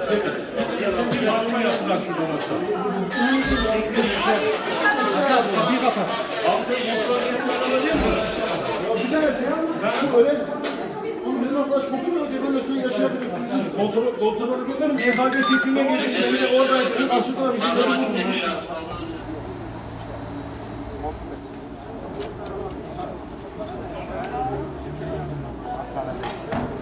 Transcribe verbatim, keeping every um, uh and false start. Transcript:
Bir basma yaptılar şuradan aşağı. Bir kapat. Abi sen kontrol etmen değil mi? Bir tanesi ya. Şu öyle. Oğlum bizim arkadaş kokuyor diye ben de şunu yaşayabilirim. Kontrol, kontrolü götürün. E K G şeklinden gelişti. Şimdi oradaydı. Aşıklar bir şey yapıyor. Hastanede.